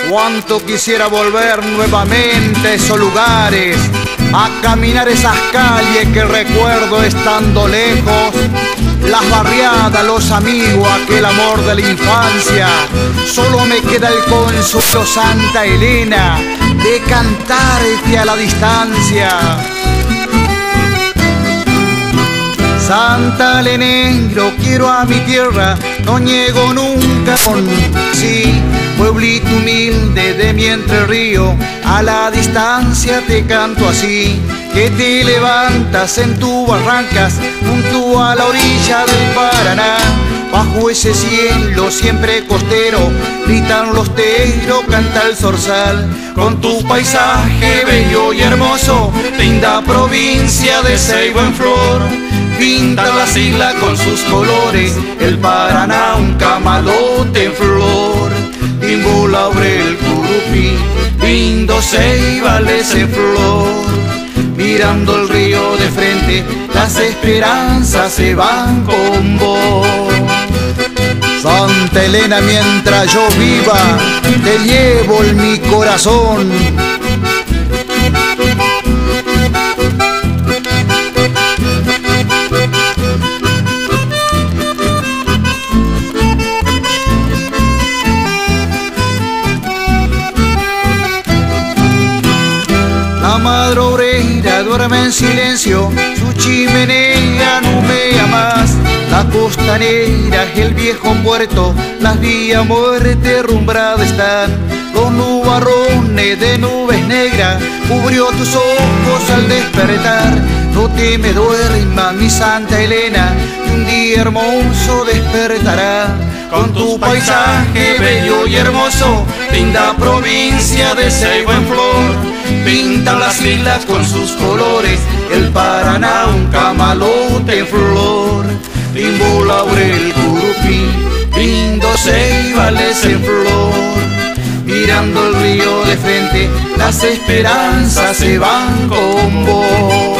Cuánto quisiera volver nuevamente a esos lugares, a caminar esas calles que recuerdo estando lejos. Las barriadas, los amigos, aquel amor de la infancia. Solo me queda el consuelo, Santa Elena, de cantarte a la distancia. Santa Lenegro, quiero a mi tierra, no niego nunca con sí. Pueblito humilde de mi Entre Río, a la distancia te canto así. Que te levantas en tus barrancas, junto a la orilla del Paraná. Bajo ese cielo siempre costero, gritan los teros, canta el zorzal. Con tu paisaje bello y hermoso, linda provincia de Ceiba en flor. Pintan las islas con sus colores, el Paraná un camalote en flor. Timbo, Laurel, Curupí, lindo Ceibales en flor. Mirando el río de frente, las esperanzas se van con vos. Santa Elena, mientras yo viva, te llevo en mi corazón. La madre obrera duerme en silencio, su chimenea no humea más. La costanera es el viejo puerto, las vías muerte rumbrada están. Los nubarrones de nubes negras cubrió tus ojos al despertar. No te me duermas, mi Santa Elena, que un día hermoso despertará. Con tu paisaje bello y hermoso, linda provincia de Ceiba en flor. Pintan las islas con sus colores, el Paraná un camalote en flor. Timbo, Laurel, Curupí, lindo Ceibales en flor. Mirando el río de frente, las esperanzas se van con vos.